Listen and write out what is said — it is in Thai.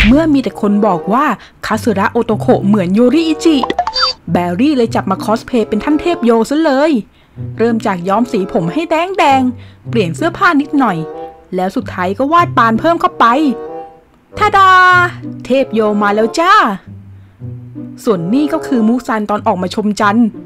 เมื่อมีแต่คนบอกว่าคาสึระโอโตโคะเหมือนโยริอิจิแบรี่เลยจับมาคอสเพลย์เป็นท่านเทพโยซะเลยเริ่มจากย้อมสีผมให้แดงเปลี่ยนเสื้อผ้านิดหน่อยแล้วสุดท้ายก็วาดปานเพิ่มเข้าไปทาดาเทพโยมาแล้วจ้าส่วนนี่ก็คือมูซันตอนออกมาชมจันทร์